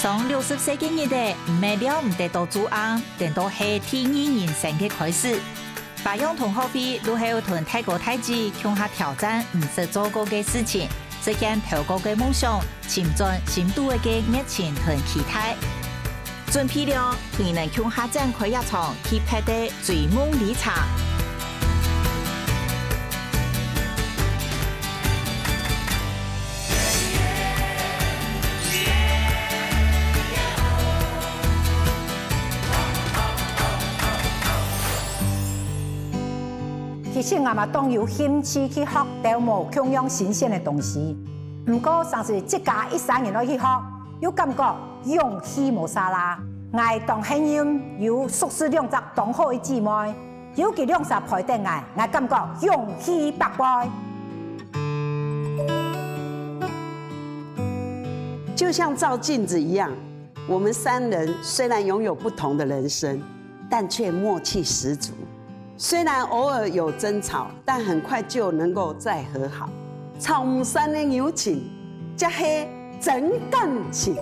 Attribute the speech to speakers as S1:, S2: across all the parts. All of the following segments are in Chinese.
S1: 上60歲嘅日代，唔係了唔得到做啱，等到係第二人生嘅開始。白羊同學會都係要同大哥大姐向下挑戰唔識做過嘅事情，實現頭過嘅夢想，潛進深度嘅熱情同期待。準備了，佢能向下展開一場去拍的追夢旅程。
S2: 其實我嘛當有興趣去學雕模同樣新鮮嘅東西，不過上次一家13人去學，有感覺勇氣冇啥啦。我當幸運有宿舍2隻同好嘅姊妹，有佢2隻陪得我感覺勇氣百倍。
S3: 就像照鏡子一樣，我們3人雖然擁有不同的人生，但卻默契十足。雖然偶爾有爭吵，但很快就能夠再和好。草木山的友情，這是真感情。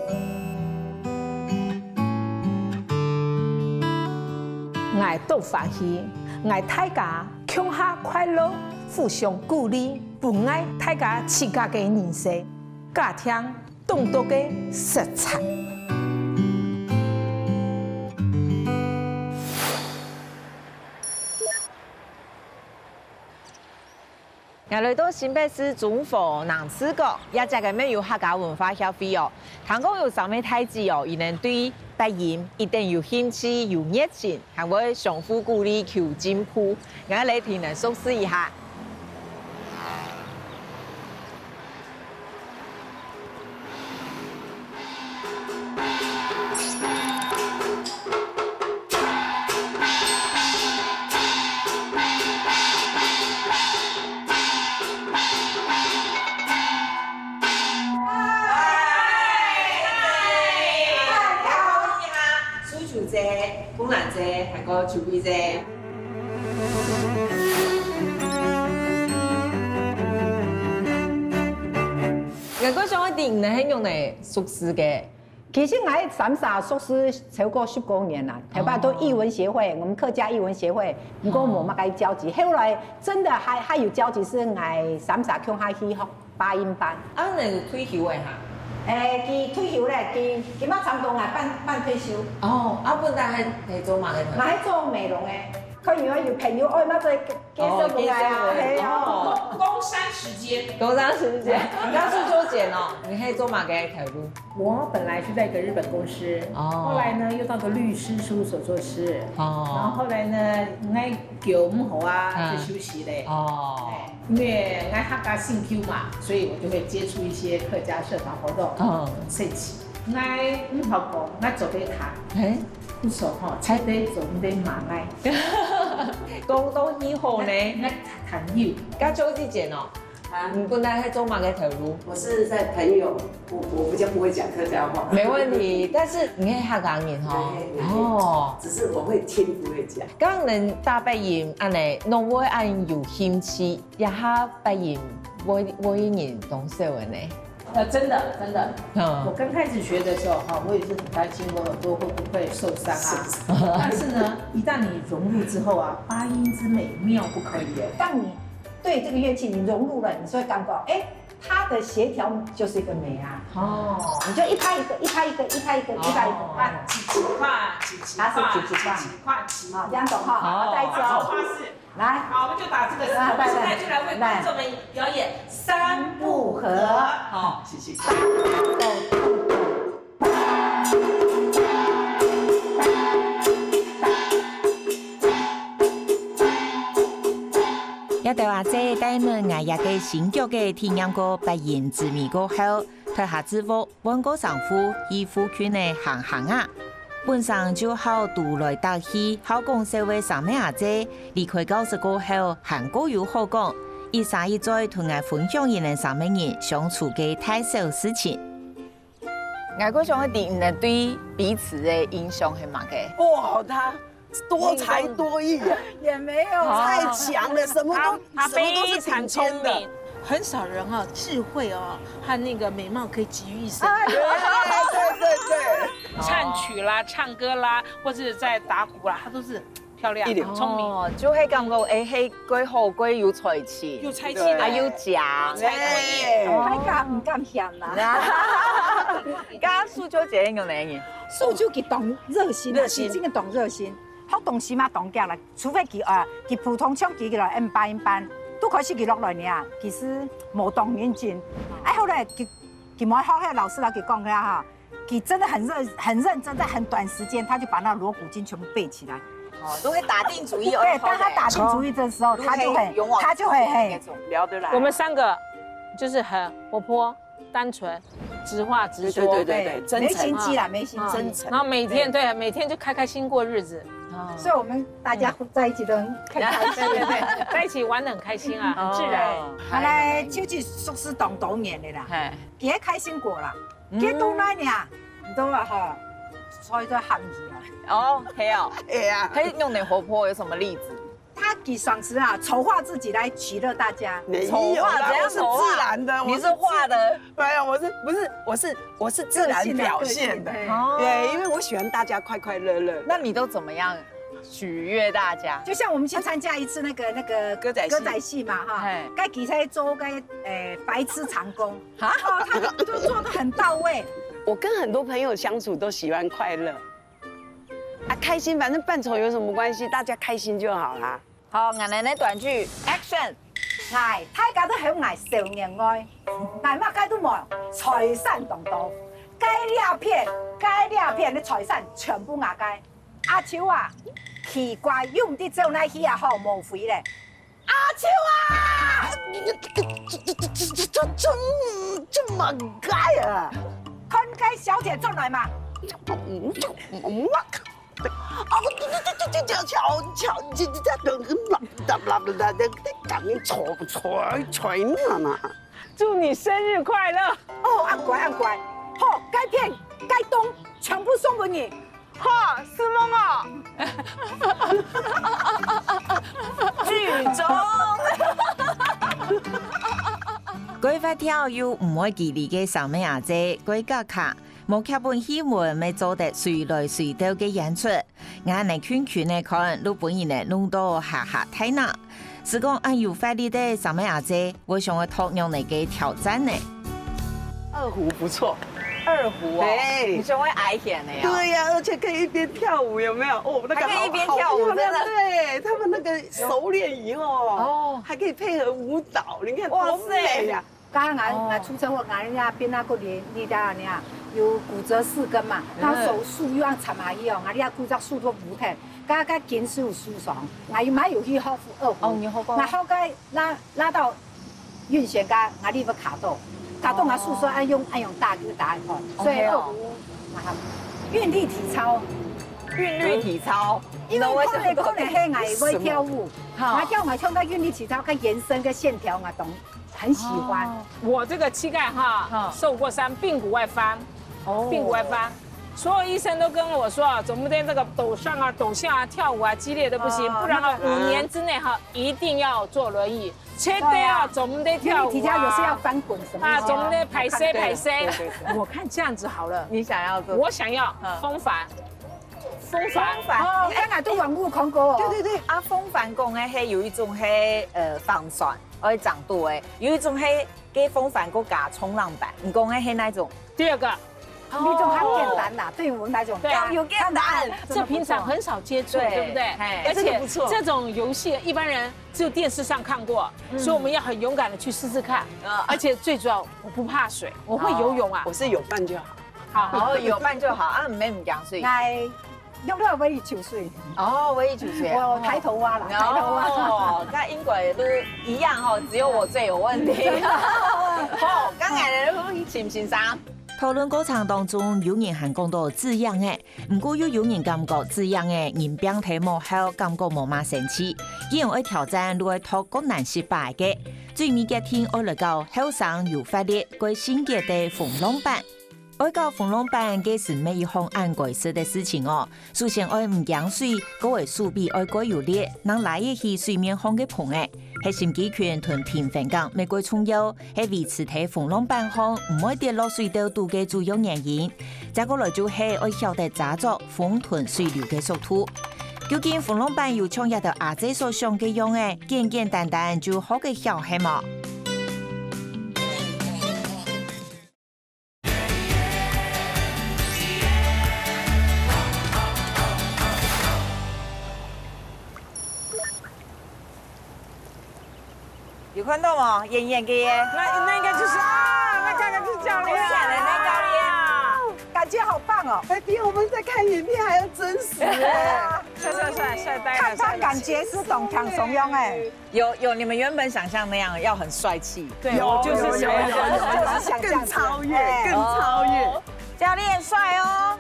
S2: 我都歡喜，我大家共下快樂，互相鼓勵，不愛大家自家嘅人生，家庭懂得嘅色彩。
S4: 我來到新北市中和南市角，一隻嘅咩有客家文化協會哦。聽講有上面太子哦，伊能對白銀一定有興趣、有熱情，還會相互鼓勵求進步。我嚟聽人熟悉一下。公蘭姐係個廚師姐。我嗰種一定係用嚟熟識嘅。
S2: 其實我喺三沙熟識超過19年啦，台北都藝文協會，我們客家藝文協會，不過冇乜嘅交集。後來真的還有交集，是我三沙鄉下去學八音班。
S4: 啊，你退休嘅嚇？
S2: 佢退休咧，佢乜差唔多半退休。
S4: 哦，啊，本來係做乜嘅？
S2: 我係做美容嘅。佢如果有朋友愛乜就介紹過來啊，係啊。
S5: 工商時間，
S4: 工商時間，你剛是做剪哦，你可以做乜嘅條路？
S5: 我本來是在一個日本公司，後來呢又到個律師事務所做事，然後後來呢我叫唔好啊，就休息嘞。因為我客家姓 Q 嘛，所以我就會接觸一些客家社團活動，神奇。我唔好講，我做對談，不錯哈，才得做對馬愛。
S4: 講到以後呢，
S5: 我談友，
S4: 家做之前哦。你本來係做乜嘅條路？
S3: 我是在朋友，我比較不會講客家話。
S4: 沒問題，但是你係客家人哦。
S3: 只是我會聽不會講。
S4: 咁人打白銀，安尼，侬會按有興趣，一下白銀，我人懂社會呢？
S5: 真的。我剛開始學的時候，我也是很擔心我耳朵會不會受傷啊。但是呢，一旦你融入之後啊，八音之美妙不可以。
S2: 當你對這個樂器你融入了，你就會感覺，它的協調就是一個美啊。你就一拍一個，一拍一個，一拍一個，一拍一個，
S5: 它是幾塊，
S2: 好，這樣懂哈。好，再一次哦。來，
S5: 好，我們就打這個，我們現在就來為觀眾們表演三不合。好，謝謝。
S1: 一對阿姐帶們捱日嘅新腳嘅體驗過白銀之美過後，台下之後揾個丈夫以夫圈嘅行啊，本身就好獨來獨去，好講社會上面阿姐離開教室過後，韓國有好講，一生一再同我分享人上面人相處嘅大小事情。
S4: 我嗰種一定係對彼此嘅印象係乜嘅？
S3: 哇，他多才多藝啊，
S5: 也沒有
S3: 太強了，什麼都是頂尖的。
S5: 很少人哦，智慧哦和那个美貌可以集于一身。
S3: 对，
S5: 唱曲啦、唱歌啦，或者在打鼓啦，他都是漂亮、聪明，
S4: 就会感觉迄鬼好鬼有才气，
S5: 有才气
S4: 还有讲，
S5: 才贵。
S2: 海敢唔敢嫌啦？
S4: 刚刚苏秋姐用哪样？
S2: 素就佢懂热心，是真嘅懂热心。學動時嘛動腳啦，除非佢普通唱佢來 N 班 N 班，都開始佢落來呢，其實冇動認真。後來佢冇學校老師來佢講嘅哈，佢真的很認真，在很短時間他就把那鑼鼓經全部背起來。
S4: 都會打定主意。
S2: 對，當他打定主意的時候，他就會
S4: 聊得來。
S5: 我們3個就是很活潑、單純、直話直說，
S3: 對，真誠，
S2: 沒心機啦，沒心機，
S3: 真誠。
S5: 然後每天就開開心過日子。
S2: 所以我們大家在一起都很開心，
S5: 對，在一起玩得很開心啊，很自然。
S2: 後來就去宿舍當多年的啦，也開心過啦，幾多那年都哈，所以都喊起啊。
S4: 哦，係啊，係啊，他用點活潑有什麼例子？
S2: 他給爽時啊，醜化自己來取樂大家。
S3: 醜化怎樣？是自然的，
S4: 你是畫的？
S3: 沒有，我是自然表現的。對，因為我喜歡大家快快樂樂。
S4: 那你都怎麼樣取悅大家？
S2: 就像我們去參加一次那個歌仔戲嘛，哈，該給他做個白痴長工，他都做得很到位。
S3: 我跟很多朋友相處都喜歡快樂，啊，開心，反正扮醜有什麼關係？大家開心就好啦。
S4: 好，我哋呢短劇 action。
S2: 大家都好愛少年愛，但乜街都冇，財散東道，街兩片的財散全部壓街。阿秋啊，奇怪，用啲招奶戲啊，好無悔咧。阿秋啊，
S3: 這麼該啊！
S2: 看街小姐進來嘛。
S5: 祝你生日快樂！
S2: 哦，按乖，好，該片該東全部送給你。
S4: 哈，是夢啊！劇中，佢發跳有唔會記你嘅上面阿姐，佢個卡。冇劇本戲文咪做得隨來隨到嘅演出，眼嚟圈嚟看，都本然嚟弄到下睇嗱。是講按有法力的上面阿姐，我想要托用你嘅挑戰呢。
S3: 二胡不錯，
S4: 二胡哦，
S3: 對，
S4: 你想會矮顯的呀？
S3: 對呀，而且可以一邊跳舞，有沒有？哦，那個
S4: 還可以一邊跳舞，真的。
S3: 對，他們那個熟練以後，還可以配合舞蹈，你看多美呀！
S2: 剛俺出車禍，俺家邊那個你家呢有骨折4根嘛，然後手術又要插麻藥，俺家骨折術都唔停，家筋是有疏鬆，俺又買有去學二胡，
S4: 你學過？
S2: 俺後該拉到運旋家，俺呢個卡到俺術說按用大就打一塊，所以二胡韻律體操，因為可能係俺會跳舞，俺跳舞唱個韻律體操，個延伸個線條俺懂。很喜歡。
S5: 我這個膝蓋哈受過傷，髕骨外翻，髕骨外翻，所有醫生都跟我說，總不能這個抖上啊、抖下啊、跳舞啊激烈的不行，不然5年之內哈一定要坐輪椅，切得要總不得跳舞啊，
S2: 體操有時要翻滾什麼
S5: 啊，總不得排 C。我看這樣子好了，
S4: 你想要做？
S5: 我想要風帆。
S2: 哦，剛才都網絡看過。
S4: 對，啊，風帆講嘅係有一種係防船，可以長度誒，有一種係給風帆個架衝浪板，你講嘅係哪種？
S5: 第二個，
S2: 那種很簡單啦，對我們來講，
S4: 有簡單，
S5: 這平常很少接觸，對不對？而且這種遊戲一般人只有電視上看過，所以我們要很勇敢的去試試看。而且最主要，我不怕水，我會游泳啊。
S3: 我是有伴就好。
S4: 好，有伴就好啊，唔免唔驚水。
S2: 用到尾游水
S4: 哦，尾游水，
S2: 我抬頭蛙啦，抬頭蛙。
S4: 哦，那英國都一樣哈，只有我最有問題。好，剛才你信唔信生？討論過程當中，有人還講到字樣誒，唔過有人感覺字樣誒，人變題目後感覺冇乜神奇，依樣愛挑戰，如愛托困難失敗嘅，最尾嘅天愛嚟到後生有發力，過新嘅的風浪板。愛搞風浪板嘅是每一項按規則的事情哦。首先愛唔驚水，各位手臂愛過有力，能來一起水面上嘅碰誒。
S1: 係心肌群同平衡感玫瑰重要，係維持體風浪板項唔會跌落水道度嘅主要原因。再過來就係要曉得揸作風屯水流嘅速度。究竟風浪板有像一條阿姐所想嘅樣嘅，簡簡單單就好嘅曉係嘛？
S4: 有看到嗎？遠遠嘅耶，
S5: 那應該就是那剛剛就是教練
S4: 那教練，
S2: 感覺好棒哦！
S3: 比我們在看影片還要真實哎！
S5: 帥呆了，
S2: 看他感覺是懂強慫恿哎，
S4: 有你們原本想象那樣要很帥氣，
S5: 對，我就是想要
S3: 更超越，更超越。
S4: 教練帥哦。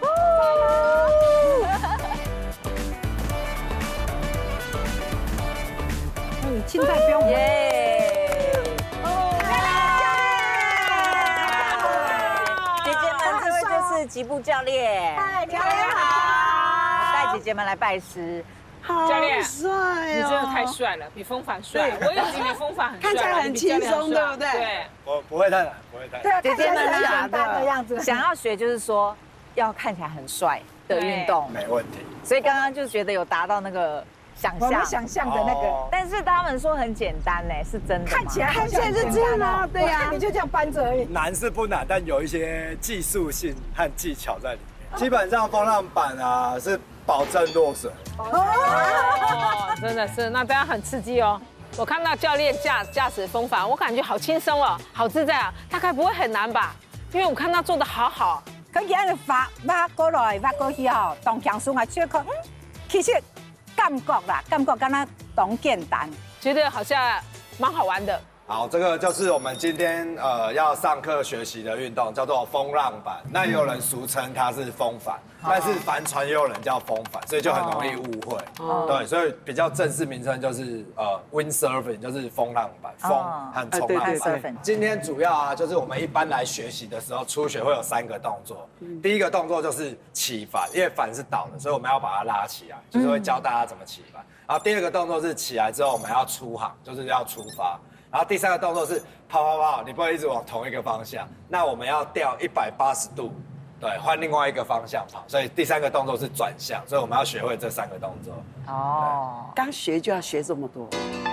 S2: 現在不用
S4: 耶！姐姐們，這位就是吉布教練。
S2: 嗨，教練好。
S4: 帶姐姐們來拜師。
S3: 好
S5: 教練
S3: 帥哦！
S5: 你真的太帥了，比風帆帥。我以為你風帆很帥，
S3: 看起來很輕鬆，對不對？
S5: 對。
S6: 我不會太難，不會太難。
S2: 對啊，
S4: 姐姐們
S2: 看起來很簡單的樣子。
S4: 想要學就是說要看起來很帥的運動，
S6: 沒問題。
S4: 所以剛剛就覺得有達到那個想
S2: 我們
S4: 象。
S2: 想象的那個，
S4: 但是他們說很簡單呢，是真的嗎？
S2: 看起來是這樣啊，對呀，你就這樣搬着而已。
S6: 難是不難，但有一些技術性和技巧在裡面。基本上風浪板啊是保證落水。
S5: 哦，真的是，那這樣很刺激哦。我看到教練駕駛風帆，我感覺好輕鬆哦，好自在啊，大概不會很難吧？因為我看他做得好好。
S2: 佢而家挖過來挖過去吼，動強鬆啊，出去，其實感覺啦，感覺敢若當簡單，
S5: 覺得好像蠻好玩的。
S6: 好，這個就是我們今天要上課學習的運動，叫做風浪板。那也有人俗稱它是風帆，但是帆船也有人叫風帆，所以就很容易誤會。對，所以比較正式名稱就是windsurfing，就是風浪板，風和衝浪板。今天主要啊，就是我們一般來學習的時候，初學會有3個動作。第一個動作就是起帆，因為帆是倒的，所以我們要把它拉起來，就是會教大家怎麼起帆。然後第二個動作是起來之後，我們要出航，就是要出發。然後第3個動作是跑，你不會一直往同一個方向，那我們要調180度，對，換另外一個方向跑。所以第3個動作是轉向，所以我們要學會這3個動作。
S4: 哦，
S3: 剛學就要學這麼多。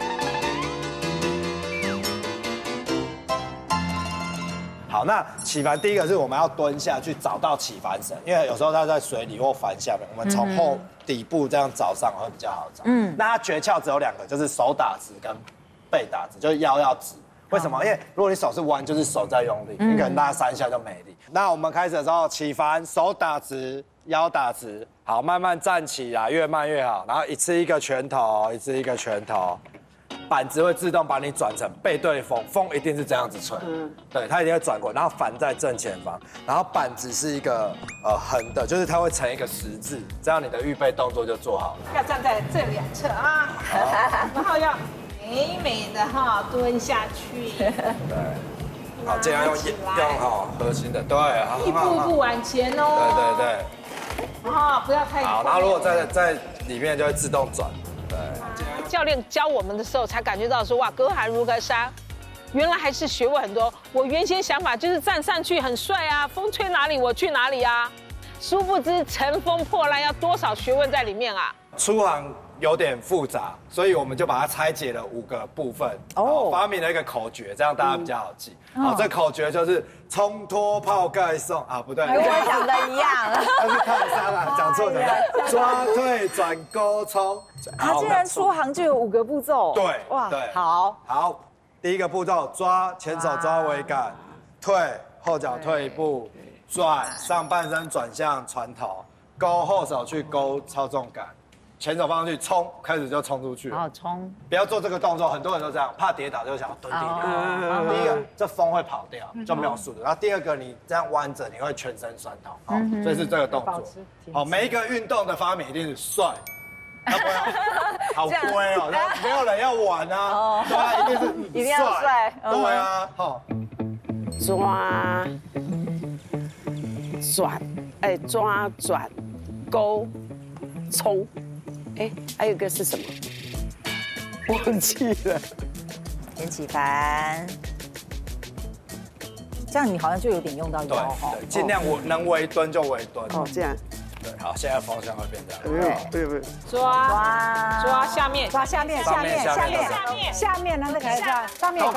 S6: 好，那起帆第一個是我們要蹲下去找到起帆繩，因為有時候它在水裡或帆下面，我們從後底部這樣找上會比較好找。那它訣竅只有2個，就是手打直跟背打直，就是腰要直。為什麼？因為如果你手是彎，就是手在用力，你可能拉3下就沒力。那我們開始的時候，起帆，手打直，腰打直，好，慢慢站起來，越慢越好。然後一次一個拳頭，一次一個拳頭，板子會自動把你轉成背對風，風一定是這樣子吹，對，它一定會轉過，然後帆在正前方，然後板子是一個橫的，就是它會成一個十字，這樣你的預備動作就做好了。
S5: 要站在這兩側啊，然後要美美的哈蹲下去，
S6: 對，好，盡量用好核心的，對，
S5: 一步步往前哦。
S6: 對對對，
S5: 啊，不要太
S6: 好，然後如果在裡面就會自動轉，對。
S5: 教練教我們的時候才感覺到說哇，隔行如隔山，原來還是學問很多。我原先想法就是站上去很帥啊，風吹哪裡我去哪裡啊，殊不知乘風破浪要多少學問在裡面啊。
S6: 出航有點複雜，所以我們就把它拆解了5個部分，哦，發明了一個口訣，這樣大家比較好記。好，這口訣就是沖脫泡蓋送啊，不對，
S4: 跟我想的一樣，
S6: 那是抗傷啊，講錯了，抓退轉勾衝。
S4: 他竟然出航就有5個步驟，
S6: 對，
S4: 哇，
S6: 對，
S4: 好，
S6: 第一個步驟抓前手抓桅杆，退後腳退一步，轉上半身轉向船頭，勾後手去勾操縱桿。前手放上去衝，開始就衝出去。
S4: 然後衝，
S6: 不要做這個動作，很多人都這樣，怕跌倒就想要蹲地。第一個，這風會跑掉，就沒有速度。然後第二個，你這樣彎着，你會全身痠痛。好，所以是這個動作。好，每一個運動的發明一定是帥，要不然好乖哦，沒有人要玩啊。對啊，一定要帥。對啊，好，
S3: 抓轉，抓轉，勾，衝。哎，還有一個是什麼？忘記了。
S1: 先起帆，这样你好像就有点用到腰哈。
S6: 对，尽量能微蹲就微蹲。
S3: 哦，这样。
S6: 对，好，现在方向会变这样。
S3: 对。
S4: 抓下面，
S2: 抓下面，下面呢那个上面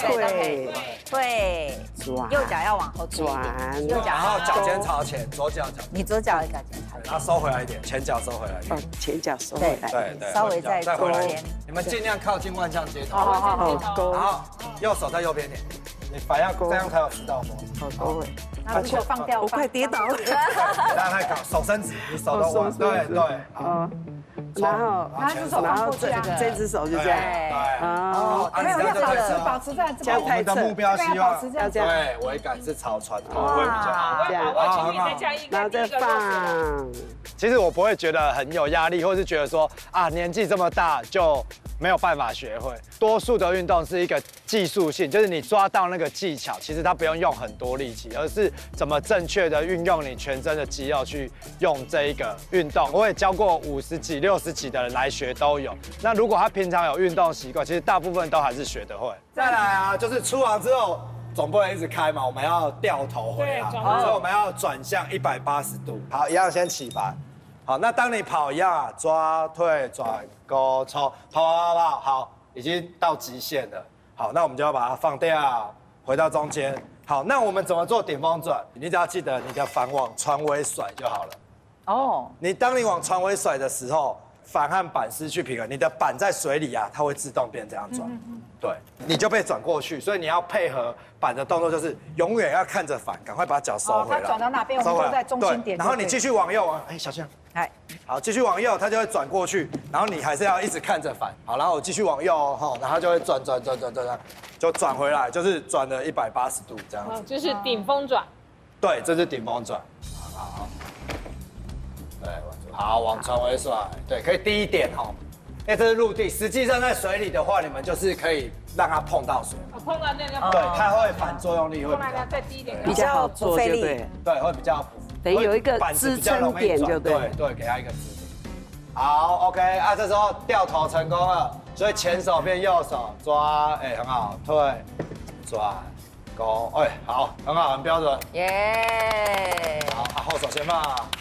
S1: 对，
S3: 转，
S1: 右脚要往后转，右脚，
S6: 然后脚尖朝前，左脚脚。
S1: 你左脚的脚尖朝前，
S6: 然后收回来一点，前脚收回来一点。
S3: 前脚收回来。
S6: 对，
S1: 稍微再
S6: 回来
S1: 左肩。
S6: 你们尽量靠近万向接头。
S3: 好，
S6: 然后右手在右边点，你反要这样才有10道风。
S3: 好，勾尾。
S2: 那如果放掉，
S3: 我快跌倒了。
S6: 让他搞手伸直，你手都往对，好。
S3: 然后这只手就这样。
S6: 对。
S2: 没有要保持在这个。
S6: 我们的目标希望
S2: 要这样。
S6: 对，尾感是朝船头会比较好。
S3: 这样。然后再放。
S6: 其实我不会觉得很有压力，或是觉得说啊年纪这么大就没有办法学会。多数的运动是一个技术性，就是你抓到那个技巧，其实它不用用很多力气，而是怎么正确的运用你全身的肌肉去用这一个运动。我也教过50几、60几的人来学都有。那如果他平常有运动习惯，其实大部分都还是学得会。再来啊，就是出航之后总不能一直开嘛，我们要掉头回航，所以我们要转向180度。好，一样先起帆。好，那当你跑一样啊，抓退转勾抽，跑，好，已经到极限了。好，那我们就要把它放掉，回到中间。好，那我们怎么做顶风转？你只要记得你的帆往船尾甩就好了。哦，当你往船尾甩的时候，帆和板失去平衡，你的板在水里啊，它会自动变这样转。对，你就被转过去，所以你要配合板的动作，就是永远要看着帆，赶快把脚收回来。
S2: 它转到哪边，我们都在中心点。
S6: 然后你继续往右啊，小心。好，继续往右，它就会转过去，然后你还是要一直看着帆。好，然后我继续往右哦，然后它就会转，就转回来，就是转了180度这样子。
S4: 就是顶风转。
S6: 对，这是顶风转。好。对，好，往船尾甩。对，可以低一点哦。因为这是陆地，实际上在水里的话，你们就是可以让它碰到水。
S4: 碰到那个。
S6: 对，它会反作用力会。
S4: 再低一点。
S3: 比较不费力。
S6: 对，会比较。
S3: 等于有一个支撑点就对。
S6: 对，给它一个支点。好 ，OK 啊，这时候掉头成功了，所以前手变右手抓，很好，退，转，勾，好，很好，很标准。耶。好，后手先放。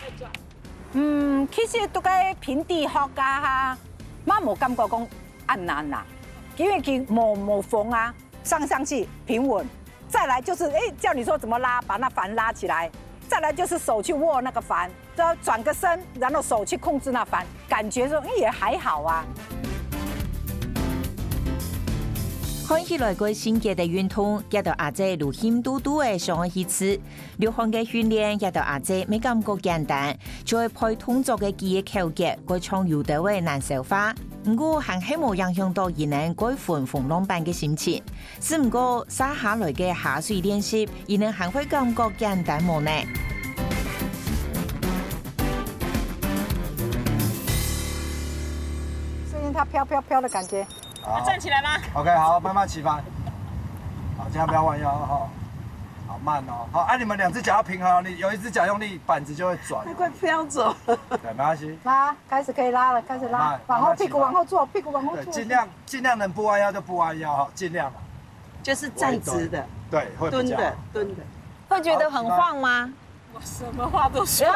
S2: 其实都该平地学家哈，妈冇感觉讲按难啦，因为佢冇风啊，上去平稳，再来就是叫你说怎么拉，把那帆拉起来。再来就是手去握那个帆，要转个身，然后手去控制那帆，感觉说也还好啊。
S1: 看起来个新杰的运动，也到阿姐如힘嘟嘟的上去吃。流汗的训练也到阿姐没感觉简单，就会配动作的记忆口诀，个从有的位难消化。不过还希望影响到伊能改善风浪板的心情。是不过撒下来的下水练习，伊能还会感觉简单无呢？
S2: 声音它飘的感觉。
S4: 站起来吗
S6: ？OK， 好，慢慢起帆。好，千万不要弯腰哈。好慢哦。好，你们2只脚要平衡，你有一只脚用力，板子就会转。
S3: 快飘走。
S6: 对，没关系。
S2: 拉，开始可以拉了，开始拉，往后屁股往后坐，屁股往后坐。
S6: 尽量能不弯腰就不弯腰哈，尽量。
S3: 就是站直的。
S6: 对，会
S3: 蹲的。
S1: 会觉得很晃吗？
S4: 我什么话都说。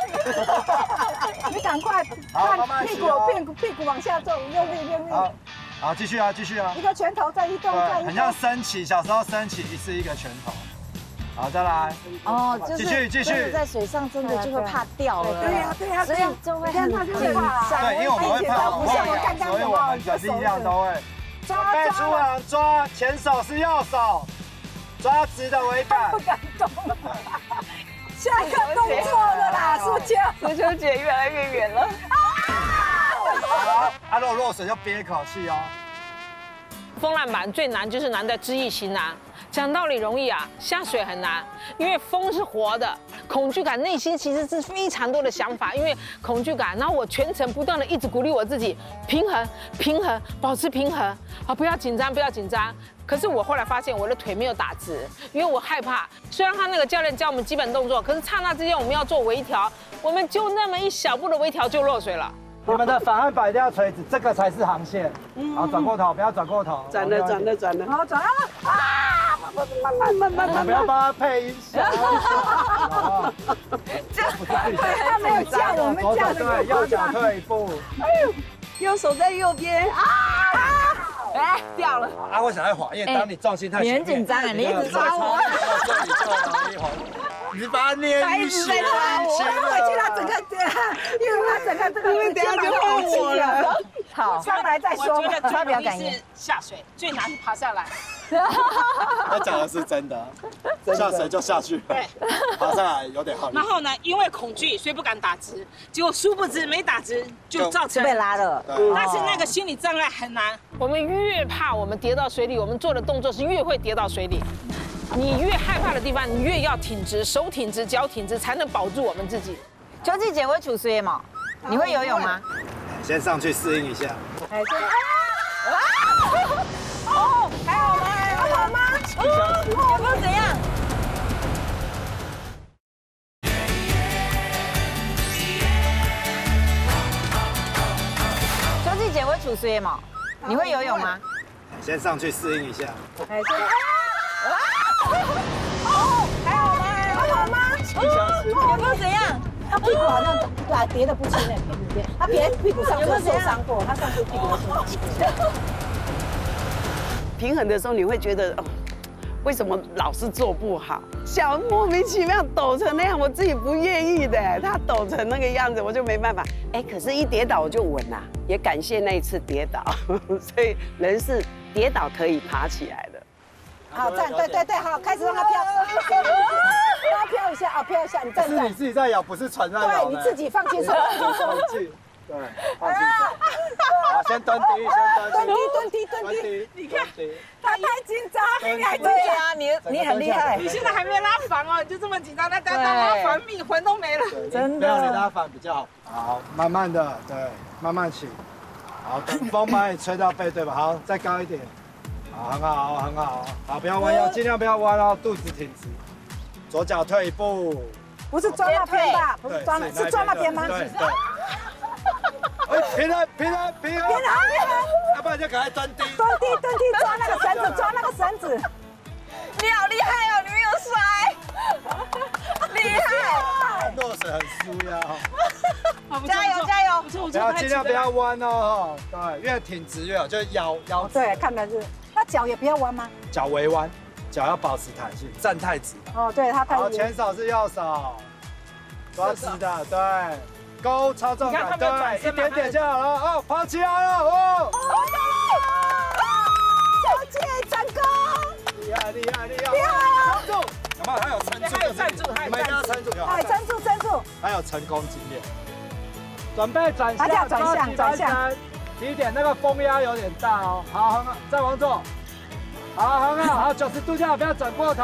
S2: 你赶快看屁股往下坐，用力。
S6: 好，继续啊。
S2: 一个拳头再移动，再移动。
S6: 很像升旗，小时候升旗一次一个拳头。好，再来。
S1: 就是
S6: 继续。
S1: 在水上真的就会怕掉了。
S2: 对呀，
S1: 所以就会很
S2: 紧张。
S6: 对，因为我们会怕往后仰，所以我们的力量都会。准备出航，抓前手是右手，抓直的尾杆。
S2: 不敢动了。下一个动作了啦，苏秋
S4: 姐越来越远了。
S6: 好，如果落水就憋一口气哦。
S4: 风浪板最难就是难在知易行难。讲道理容易啊，下水很难，因为风是活的，恐惧感内心其实是非常多的想法，因为恐惧感，然后我全程不断的一直鼓励我自己平衡，保持平衡啊，不要紧张。可是我后来发现我的腿没有打直，因为我害怕。虽然他那个教练教我们基本动作，可是刹那之间我们要做微调，我们就那么一小步的微调就落水了。
S6: 你们的反岸板一定要垂直，这个才是航线。好，转过头，不要转过头。
S3: 转了。
S2: 好，转了啊！
S6: 慢，不要帮他配音效。
S2: 这样他没有叫我们叫
S6: 对，右脚退一步。
S3: 哎呦，右手在右边啊！
S4: 哎，掉了。
S6: 啊，我想要滑，因为当你重心太
S4: 你很紧张啊，你一直抓我。
S6: 这里就容易滑。你把它捏一下，
S2: 回去他整个，因为他整个这个，
S3: 因为等下就换我了。
S2: 好，上来再说。
S7: 我觉得
S2: 发表
S7: 最容易是下水，最难是爬下来。
S6: 他讲的是真的，下水就下去，
S7: 对，
S6: 爬上来有点耗力。
S7: 然后呢，因为恐惧，所以不敢打直，结果殊不知没打直就造成
S2: 被拉了。
S7: 但是那个心理障碍很难。我们越怕我们跌到水里，我们做的动作是越会跌到水里。你越害怕的地方，你越要挺直，手挺直，脚挺直，才能保住我们自己。
S4: 秋季姐会处水吗？你会游泳吗？
S6: 先上去适应一下。
S2: 哎，哦，还好吗？还好吗？
S4: 有没有怎样？秋季姐会处水吗？你会游泳吗？
S6: 先上去适应一下。
S2: 哎，哦，还好吗？还好吗？
S4: 有没有怎样？
S2: 他屁股好像跌得不轻哎，他屁股上次受伤过，他上次屁股受伤。
S3: 平衡的时候你会觉得哦，为什么老是做不好？脚莫名其妙抖成那样，我自己不愿意的。他抖成那个样子，我就没办法。哎，可是一跌倒我就稳啦，也感谢那一次跌倒，所以人是跌倒可以爬起来的。
S2: 好，站，对，好，开始让它飘，让它飘一下，哦，飘一下，你站
S6: 是你自己在摇，不是船在摇。
S2: 对，你自己放轻松，放轻松。
S6: 对，放轻松。好，先蹲低，
S2: 蹲低。你看，他太紧张，你还对
S4: 啊，你很厉害。
S7: 你现在还没拉反哦，你就这么紧张，那拉反命魂都没了。
S2: 真的。
S6: 不要你拉反比较好。好，慢慢的，对，慢慢起。好，等风把你吹到背，对吧？好，再高一点。好，很好。好，不要弯腰，尽量不要弯哦，肚子挺直。左脚退一步。
S2: 不是抓那边吧？不是抓，是抓那边吗？
S6: 对。哎，平衡，要不然就赶快蹲低，
S2: 抓那个绳子，
S4: 你好厉害哦，你没有摔，厉害，
S6: 落水很舒压哈，
S4: 加油，
S6: 不要尽量不要弯哦，对，越挺直越好，就是腰。
S2: 对，看的是，那脚也不要弯吗？
S6: 脚微弯，脚要保持弹性，站太直。
S2: 哦，对，他太。
S6: 好，前手是右手，抓直的，对。勾超重感，对，一点点就好了。哦，跑起来了，哦！
S2: 小姐成功！
S6: 厉害！
S2: 啊！
S6: 撑住，有没有？还有撑住，你们一定要撑住，
S2: 哎，撑住！
S6: 还有成功经验。准备转向，
S2: 转向。
S6: 提点那个风压有点大哦。好，很好，再往左。好，90度就好，不要转过头。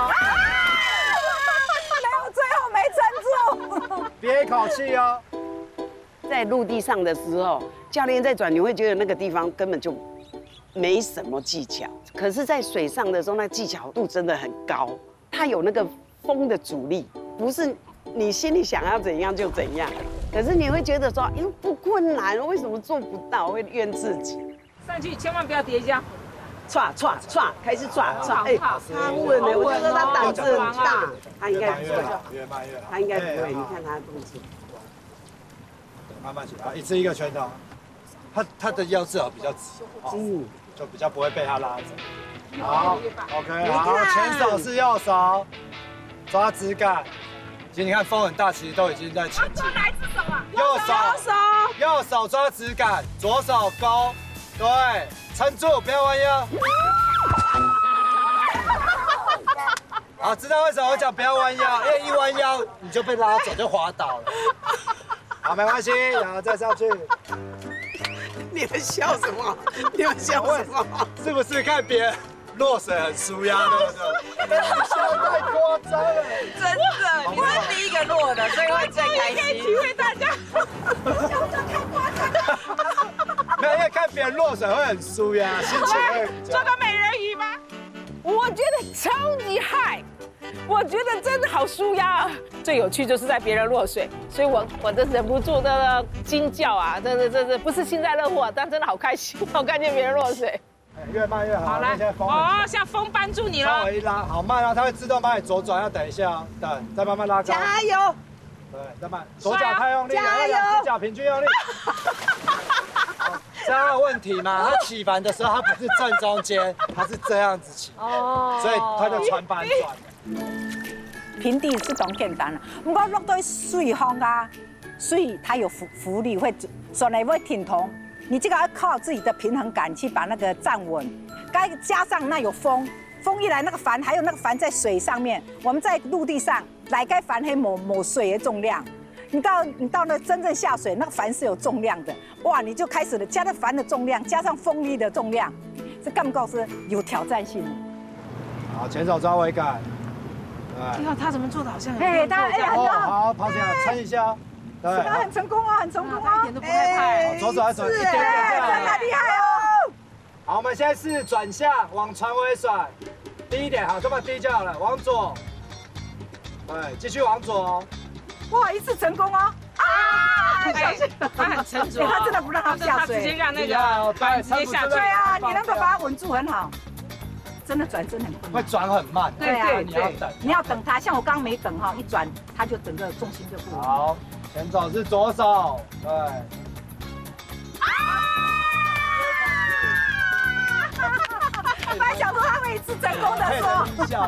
S2: 最后没撑住，
S6: 憋一口气哦。
S3: 在陆地上的时候，教练在转，你会觉得那个地方根本就没什么技巧。可是，在水上的时候，那技巧度真的很高，它有那个风的阻力，不是你心里想要怎样就怎样。可是你会觉得说，因为不困难，为什么做不到？会怨自己。
S7: 上去千万不要跌跤。
S3: 唰，开始唰。哎，他稳了，我觉得他胆子很大，他应该不会，
S6: 越慢越好，
S3: 他应该不会。你看他的动作。
S6: 慢慢起来，一次一个拳头，他的腰至少比较直，就比较不会被他拉走。好 ，OK， 好，前手是右手，抓直感。其实你看风很大，其实都已经在前进。
S7: 哪一只手啊？
S6: 右手抓直感，左手勾，对，撑住，不要弯腰。好，知道为什么我讲不要弯腰？因为一弯腰你就被拉走，就滑倒了。好，没关系，然后再上去。
S3: 你们笑什么？
S6: 是不是看别人落水很舒压，对不对？笑太夸张了，
S4: 真的，你是第一个落的，所以会最开心。
S7: 体会大家。
S2: 笑得太夸张。
S6: 没有，因为看别人落水会很舒压，心情会
S7: 做个美人鱼吗？我觉得超级嗨。 我觉得真的好舒压。最有趣就是在别人落水，所以我真忍不住的惊叫啊！这不是幸灾乐祸，但真的好开心，我看见别人落水。
S6: 越慢越好。
S7: 好来，哦，像风扳住你了。
S6: 稍微一拉，好慢啊，它会自动帮你左转，要等一下哦。对，再慢慢拉高。
S3: 加油！
S6: 对，再慢，左脚太用力了，要两只脚平均用力。这样的问题嘛，它起帆的时候它不是正中间，它是这样子起，所以它就船板转。
S2: 平地是种简单啦，不过落到水风啊，水它有浮力，会转来会挺同。你这个要靠自己的平衡感去把那个站稳，该加上那有风，风一来那个帆还有那个帆在水上面，我们在陆地上来该帆还某水的重量。你到那真正下水，那个帆是有重量的，哇，你就开始了，加上帆的重量，加上风力的重量，这感觉是有挑战性的。
S6: 好，前手抓桅杆，
S7: 对。他怎么做的好像？
S2: 哎，他
S6: 好，跑起来，撑一下，对，
S2: 很成功哦，很成功哦，
S7: 一点都不害怕。
S6: 左转，一点点这样，
S2: 真的厉害哦。
S6: 好，我们现在是转向，往船尾甩，低一点，好，这么低就好了，往左，对，继续往左哦。
S2: 哇，一次成功哦！
S7: 他很沉着，
S2: 他真的不让他下水，
S7: 他直接让那个帆直接下水。
S2: 对啊，你能够把它稳住很好。真的转真的很困难，
S6: 会转很慢。
S2: 对啊，
S6: 你要等，
S2: 你要等它。像我刚没等哈，一转它就整个重心就不稳。
S6: 好，前走是左手，对。
S2: 本来想说他会一次成功的说。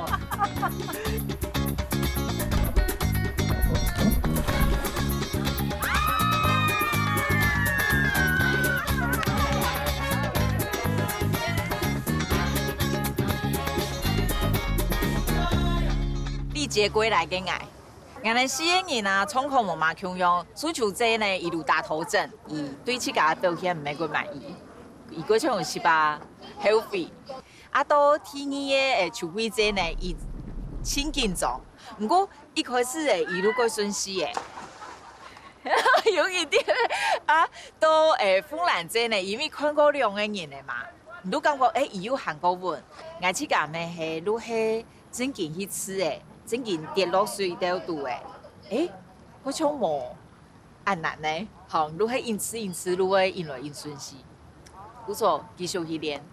S1: 历劫归来嘅爱，原来4个人啊，冲口无嘛强用，足球这呢一路打头阵，伊对这个表现唔係幾滿意，伊嗰場是吧 healthy， 啊到天嘅球會這呢，伊輕緊張，不過一開始誒一路過順勢誒，有一點啊到芬蘭這呢，因為看過2個人嘅嘛，你都感覺伊有韓國文，我去講呢係都係真緊去吃誒。真件跌落水都度誒，好像冇按難呢，好，如係因此，如係因來因順勢，不錯，繼續去練，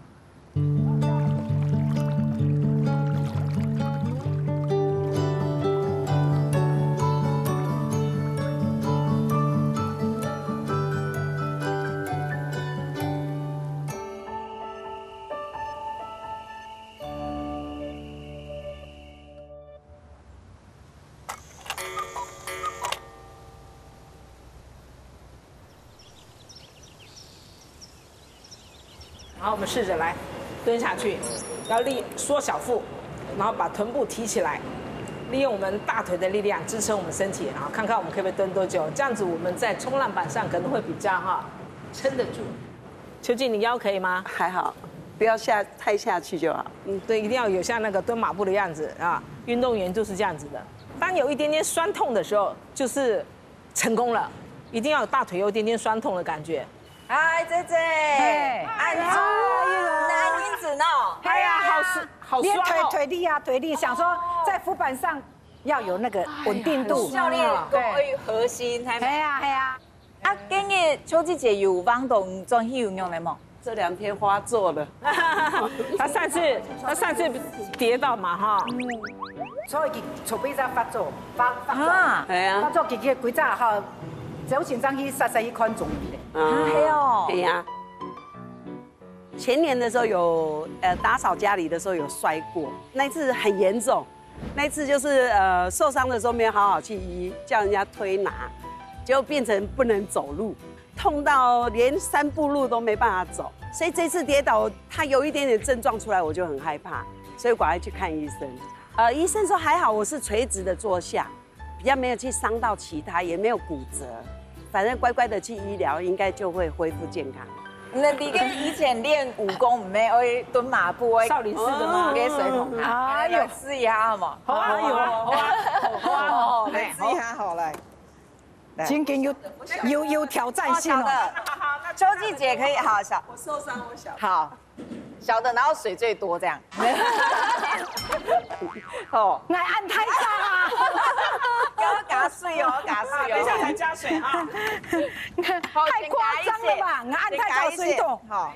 S7: 然后我们试着来蹲下去，要缩小腹，然后把臀部提起来，利用我们大腿的力量支撑我们身体，然后看看我们可不可以蹲多久。这样子我们在冲浪板上可能会比较撑得住。秋静，你腰可以吗？
S3: 还好，不要太下去就好。
S7: 对，一定要有像那个蹲马步的样子啊。运动员就是这样子的。当有一点点酸痛的时候，就是成功了。一定要有大腿有一点点酸痛的感觉。
S1: 嗨，姐姐，按住，男因子呢？
S7: 哎呀，好酸哦！
S2: 腿力啊，腿力，想说在浮板上要有那个稳定度，
S1: 教练对核心才。
S2: 系啊系啊。
S1: 啊，今日秋季姐有运动做运用的吗？
S3: 这2天花做了。
S7: 他上次跌到嘛哈。
S2: 所以筹备在发作，发作，
S3: 系啊，
S2: 发作几早哈。早前上去晒一款综艺嘞，
S1: 系哦，
S3: 对呀。前年的时候有打扫家里的时候有摔过，那一次很严重，那一次就是受伤的时候没有好好去医，叫人家推拿，结果变成不能走路，痛到连3步路都没办法走，所以这次跌倒，他有一点点症状出来，我就很害怕，所以赶快去看医生。医生说还好，我是垂直的坐下，比较没有去伤到其他，也没有骨折。反正乖乖的去医疗，应该就会恢复健康。
S1: 那你跟以前练武功，唔係會蹲馬步，
S7: 少林寺的嗎？
S1: 給水桶啊，哎呦，試一下好冇？
S7: 好啊，
S1: 來試一下好來。
S2: 今天有挑戰性哦。
S1: 秋季姐可以好小。
S3: 我受傷，我小。
S1: 好，小的，然後水最多這樣。
S4: 哦，
S2: 爱按太早啊！
S4: 加水哦，加水哦。
S7: 等一下才加水啊。
S2: 太夸张了吧？我按太早水桶。
S4: 好，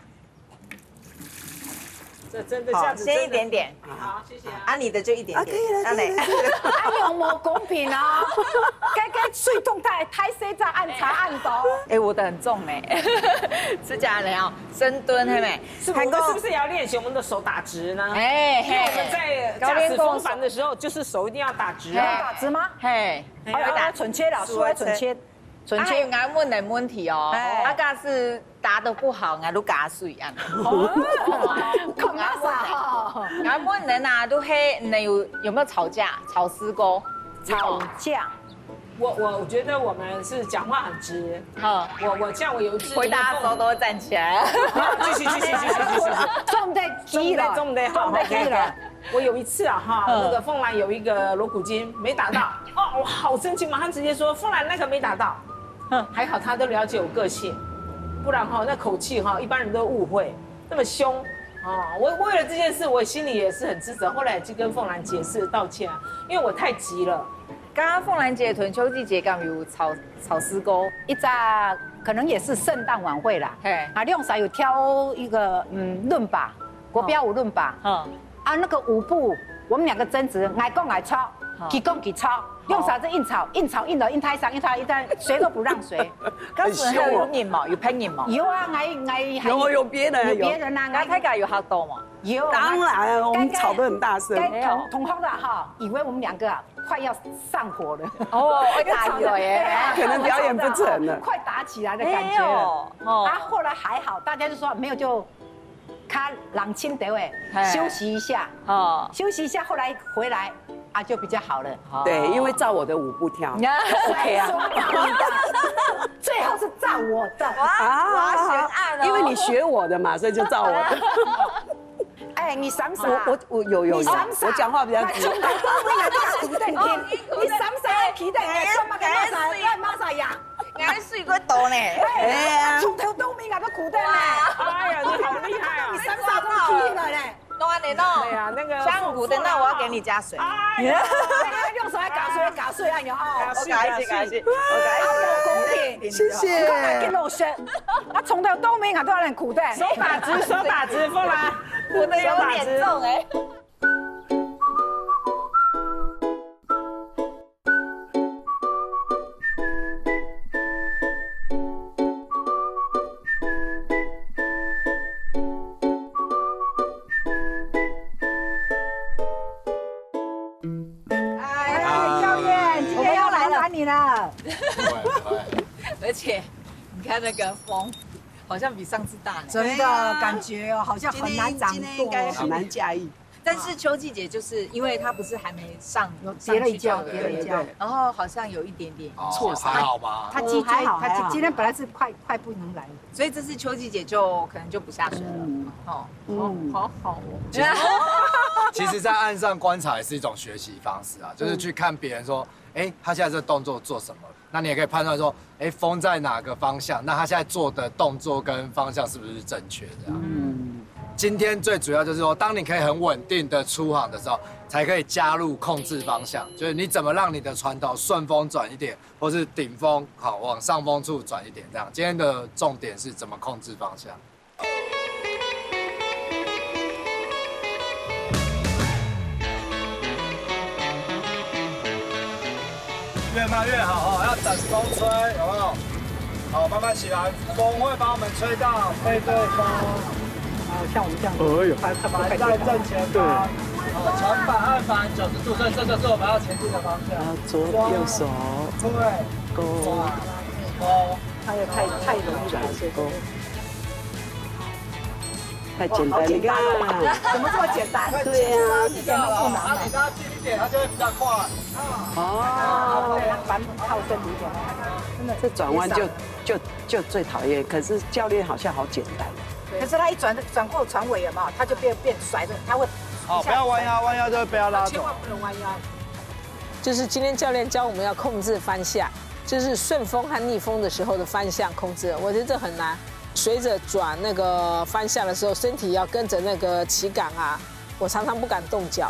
S7: 这真的这样子。
S4: 先一点点。
S7: 好，谢谢啊。
S4: 啊，你的就一点点。
S3: 可以了。
S2: 哎呦，无公平啊！该水桶太细再按茶按到。
S4: 哎，我的很重哎，是假的哦，深蹲嘿没？
S7: 我们是不是也要练习我们的手打直呢？
S4: 哎，
S7: 因为我们在驾驶风帆的时候，就是手一定要打直。
S2: 打直吗？
S4: 嘿，
S2: 要打准确了，说准确。
S4: 准确俺问的问题哦，啊，假是答得不好，俺都加水啊。
S2: 讲啊啥？
S4: 俺问人啊，都嘿，你有没有吵架？吵死过？
S2: 吵架。
S7: 我觉得我们是讲话很直。我像我有一次
S4: 回答的时候都会站起来。
S7: 继续。
S2: 中得机了，
S7: 中得好，可以了。我有一次啊哈，那个凤兰有一个锣鼓筋没打到，哦，我好生气，马上直接说凤兰那个没打到。还好他都了解我个性，不然哈那口气哈一般人都误会，那么凶啊！我为了这件事，我心里也是很自责，后来就跟凤兰解释道歉，因为我太急了。
S4: 刚刚凤兰姐、春秋季节刚有炒丝沟，
S2: 一扎可能也是圣诞晚会啦。啊，亮嫂有挑一个论靶，国标舞论靶。啊，那个舞步我们两个争执，爱讲爱吵，他讲他吵。用啥子硬吵了，硬太上，硬太谁都不让谁。
S4: 刚时还有人嘛，有喷人嘛？
S2: 有啊，
S3: 有别人
S2: 有别人啊，
S4: 俺太家有好多嘛？
S2: 有。
S3: 当然，我们吵得很大声。
S2: 同行的哈，以为我们两个快要上火了。
S4: 哦，打有耶，
S3: 可能表演不成了，
S2: 快打起来的感觉了。啊，后来还好，大家就说没有就。他冷清得位，休息一下，休息一下，后来回来啊就比较好了。
S3: 对，因为照我的舞步跳 ，OK 啊。
S2: 最后是照我的
S4: 啊，悬案了，
S3: 因为你学我的嘛，所以就照我的。
S2: 哎，你傻傻，
S3: 我有，我讲话比较直。
S2: 从头到尾来都苦等听，你傻傻皮的，什么干嘛啥呀？
S4: 俺水过多呢，
S2: 哎呀，从头到尾俺都苦的呢。
S7: 哎呀，你好厉害啊！
S2: 你傻傻都皮了嘞。
S4: 弄完你弄，
S7: 对呀，那个
S4: 香菇的那我要给你加水。
S2: 哎呀，用手来搞水啊！你哦，
S4: 我改一些，
S2: 公平，
S3: 谢谢。
S2: 给老师，啊，从头到尾俺都很苦的。
S7: 手打直，凤兰，
S4: 我的有点重哎。而且，你看那个风，好像比上次大呢。
S2: 真的感觉哦，好像很难掌握，
S3: 很难驾驭。
S4: 但是秋季节就是因为它不是还没上，
S2: 跌了一跤，
S4: 然后好像有一点点
S6: 错还好吗？
S2: 他今天本来是快不能来，
S4: 所以这次秋季节就可能就不下水了。
S7: 好哦。
S6: 其实，在岸上观察也是一种学习方式啊，就是去看别人说，哎，他现在这个动作做什么？那你也可以判断说，哎，风在哪个方向？那他现在做的动作跟方向是不是正确的？今天最主要就是说，当你可以很稳定的出航的时候，才可以加入控制方向，就是你怎么让你的船头顺风转一点，或是顶风好往上风处转一点，这样。今天的重点是怎么控制方向。越慢越好哦，要等风吹，有没有？好，慢慢起来，风会把我们吹到背对风。
S2: 像我们这样，
S3: 哎呦，
S6: 还在正前方。船板岸帆90度，所以这就是我们要前进的方向。
S3: 左右手，
S6: 对，
S3: 勾，
S2: 它也太容易了，
S3: 勾。太简单，你看，
S2: 怎么这么简单？
S3: 对呀，
S2: 一点都不难。
S6: 你拉近一点，它就会比较快。
S2: 哦，反靠身一点，真的。
S3: 这转弯就最讨厌，可是教练好像好简单。
S2: 可是他一转过船尾了嘛，他就变甩的，他会。
S6: 好，不要弯腰，弯腰就不要拉走。
S2: 千万不能弯腰。
S7: 就是今天教练教我们要控制翻下，就是顺风和逆风的时候的翻向控制，我觉得这很难。随着转那个翻下的时候，身体要跟着那个旗杆啊，我常常不敢动脚，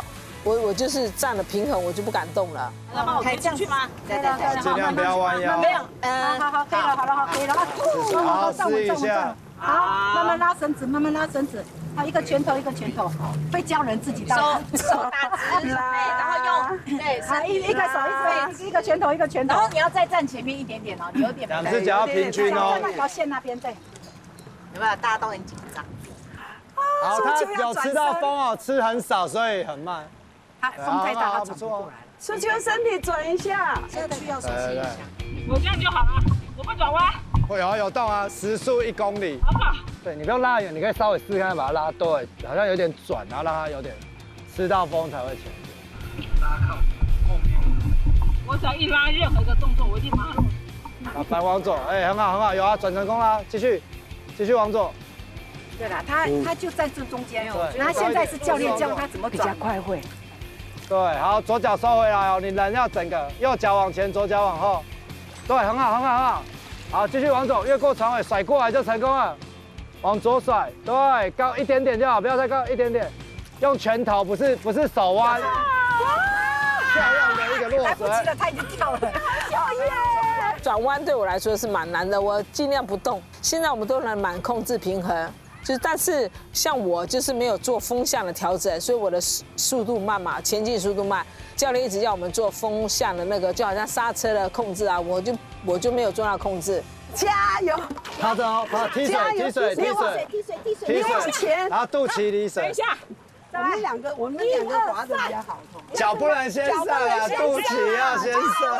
S7: 我就是站了平衡，我就不敢动了。
S4: 要帮我推进去吗？
S2: 对，
S6: 尽量不要弯腰。
S4: 没有，
S2: 好，可以了，可以了。
S6: 好，试一下。
S2: 好，慢慢拉绳子，慢慢拉绳子。好，一个拳头，会教人自己
S4: 手打直，然后用对，
S2: 一个手，一个拳头，
S4: 然后你要再站前面一点点哦，你有点
S6: 两只脚要平均哦。
S2: 那条线那边对。
S4: 有没有？大家都很紧张。
S6: 好，他有吃到风哦，吃很少，所以很慢。
S2: 风太大，他转不过来了。
S3: 苏秋身体转一下，
S2: 现在需要休息一下。
S7: 我这样就好了，我不转弯。
S6: 会有动啊，时速1公里。
S7: 好不好？
S6: 对你不用拉远，你可以稍微试看把它拉对，好像有点转，然后让它有点吃到风才会前进。拉靠后面。
S7: 我只要一拉任何一个动作，我一定马上落。
S6: 啊，反往左，哎，很好，有啊，转成功啦，继续往左。
S2: 对了，他就在这中间哦。他现在是教练教他怎么转，比较快会。
S6: 对，好，左脚收回来哦，你人要整个，右脚往前，左脚往后。对，很好。好，继续往左，越过船尾，甩过来就成功了。往左甩，对，高一点点就好，不要太高，一点点。用拳头，不是手弯。漂亮的一个落水。来不及了，
S2: 他已经跳了。
S7: 转弯对我来说是蛮难的，我尽量不动。现在我们都能蛮控制平衡，但是像我就是没有做风向的调整，所以我的速度慢嘛，前进速度慢。教练一直要我们做风向的那个，就好像刹车的控制啊，我就没有做到控制。
S3: 加油！
S6: 趴着哦，踢水，
S3: 你往前，
S6: 然后肚脐离水。
S7: 等一下，
S3: 我们两个滑的比较好。
S6: 脚不能先上啊，肚脐要先上。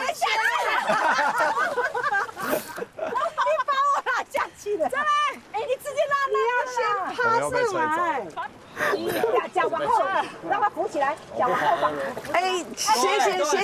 S2: 你把我拉下去了。再来，哎，你直接拉，你要先趴上来。脚往后，让它浮起来，脚往后放。
S3: 哎，斜，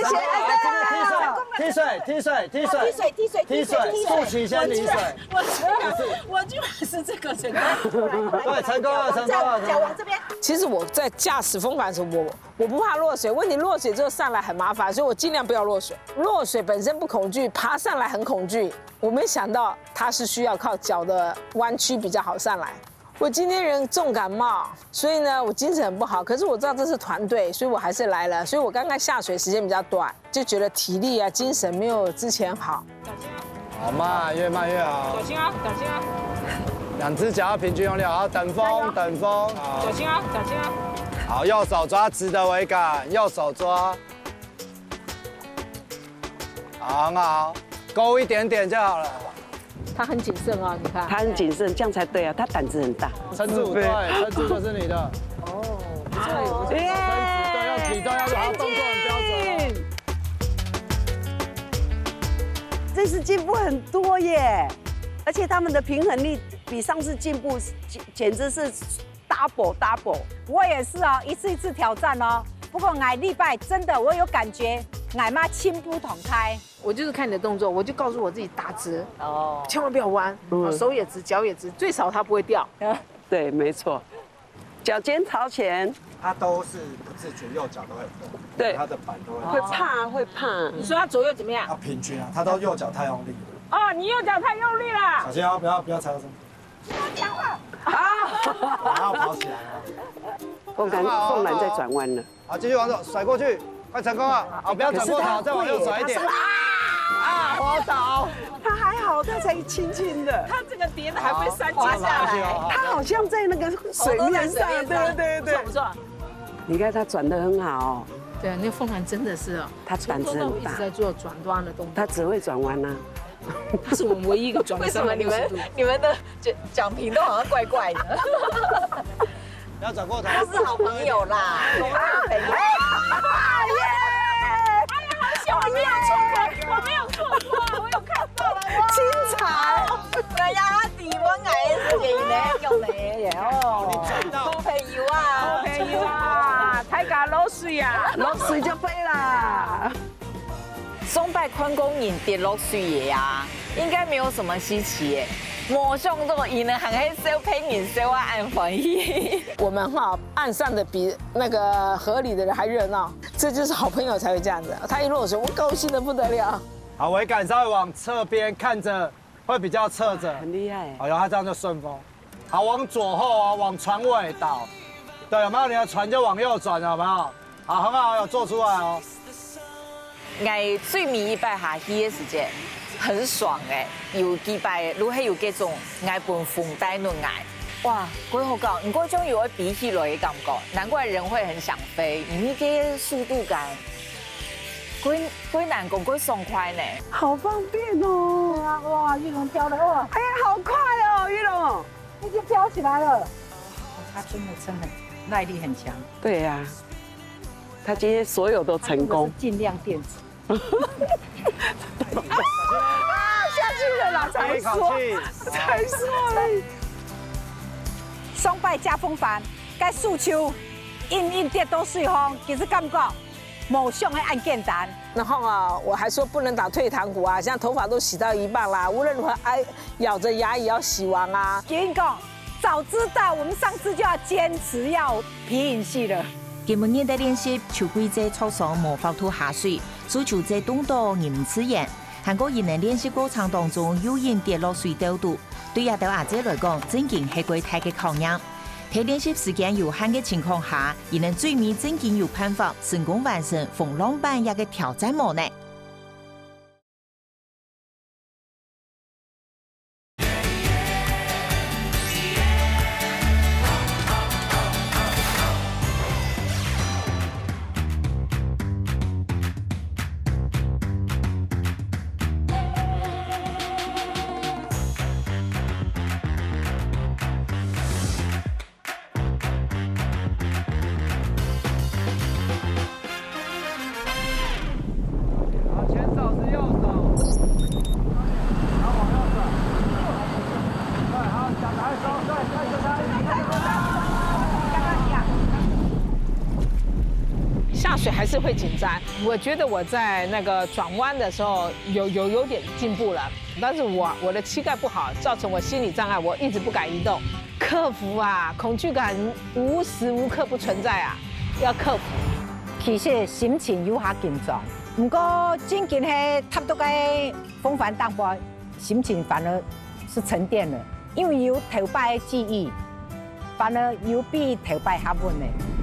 S6: 踢水，肚脐先离水。
S7: 我居然是这个成功。
S6: 对，成功了。
S2: 脚往这边。
S7: 其实我在驾驶风帆的时候，我不怕落水，问题落水之后上来很麻烦，所以我尽量不要落水。落水本身不恐惧，爬上来很恐惧。我没想到它是需要靠脚的弯曲比较好上来。我今天人重感冒，所以呢我精神很不好。可是我知道这是团队，所以我还是来了。所以我刚刚下水时间比较短，就觉得体力啊、精神没有之前好。
S6: 好慢，越慢越好。
S7: 小心啊！
S6: 两只脚要平均用力，好，等风。
S7: 小心啊！
S6: 好，右手抓直的桅杆，右手抓。好，很好，勾一点点就好了。
S7: 他很谨慎啊，你看。
S3: 他很谨慎，这样才对啊。他胆子很大。
S6: 撑住，对，撑住就是你的。哦，对，用体重要好，动作很标准。
S3: 这次进步很多耶，而且他们的平衡力比上次进步，简直是 double。
S2: 我也是哦，一次挑战哦。不过俺礼拜真的我有感觉，俺妈心不同开。
S7: 我就是看你的动作，我就告诉我自己打直，千万不要弯，手也直，脚也直，最少它不会掉。
S3: 对，没错，脚尖朝前。
S6: 他都是不自觉，右脚都会动，
S3: 对，
S6: 他的板都会
S3: 会怕。
S7: 你说他左右怎么样？
S6: 要平均啊，他都右脚太用力了。
S7: 哦，你右脚太用力了。
S6: 小心啊，不要踩到身体。
S2: 不要讲话。
S6: 然后跑起来了。
S3: 凤兰在转弯了。
S6: 好，继续往左甩过去，快成功了。好，不要转过头，再往右甩一点。滑倒。
S3: 他还好，他才轻轻的。
S7: 他这个跌的还会3阶下来。
S3: 他好像在那个水面上，对。
S7: 错不错？
S3: 你看他转得很好。
S7: 对啊，那个凤兰真的是哦，
S3: 他胆子很大，
S7: 一直在做转弯的动作。
S3: 他只会转弯啊。
S7: 他是我们唯一一个转了360度。
S4: 你们的讲评都好像怪怪的。
S6: 不要转过头。
S4: 都是好朋友啦。
S7: 我没有错过，我有看到了，
S3: 精彩！
S4: 哎呀，底温矮是你呢，用你耶哦。好朋友啊，
S7: 太敢落水啊，
S3: 落水就飞啦。
S4: 松柏宽公引跌落水耶啊，应该没有什么稀奇耶。我想到伊能很会收配人收啊，安欢喜。
S7: 我们哈岸上的比那个河里的人还热闹，这就是好朋友才会这样子。他一落水，我高兴的不得了。
S6: 好，桅杆稍微往侧边看着，会比较侧着，
S3: 很厉害。
S6: 好，然后他这样就顺风。好，往左后啊，往船尾倒。对，有没有？你的船就往右转，有没有？ 好，很好，有做出来哦。
S4: 我最迷一摆下去的时间很爽哎，有几摆如果有这种爱本风带论爱，哇，鬼好搞，你过种有会比起来的感觉，难怪人会很想飞，你这速度感，鬼难过鬼爽快呢，
S3: 好方便哦！
S2: 哇，玉龙飘了哇！
S3: 哎呀，好快哦，玉龙，
S2: 已经飘起来了。他真的耐力很强。
S3: 对呀，他今天所有都成功，
S2: 尽量电子。
S3: 下去了啦，才说嘞。
S2: 双拜加风帆，该诉求应跌倒水风，其实感觉某想的按简单。
S7: 然后啊，我还说不能打退堂鼓啊，现在头发都洗到一半啦，无论如何咬着牙也要洗完啊。
S2: 跟你讲，早知道我们上次就要坚持要皮影戏了。
S1: 今日的练习，球规则操上模仿吐下水，足球在动作唔刺眼。韩国人能练习过程当中有人跌落水兜度，对亚洲阿姐来讲，真经系过大嘅考验。喺练习时间有限嘅情况下，亦能最尾真经有办法成功完成风浪板一个挑战模呢。
S7: 下水还是会紧张，我觉得我在那个转弯的时候有点进步了，但是我的膝盖不好，造成我心理障碍，我一直不敢移动。克服啊，恐惧感无时无刻不存在啊，要克服。
S2: 其实心情有下紧张，不过真近喺踏到个风帆当波，心情反而是沉淀了，因为有头摆的记忆，反而有比头摆较稳的。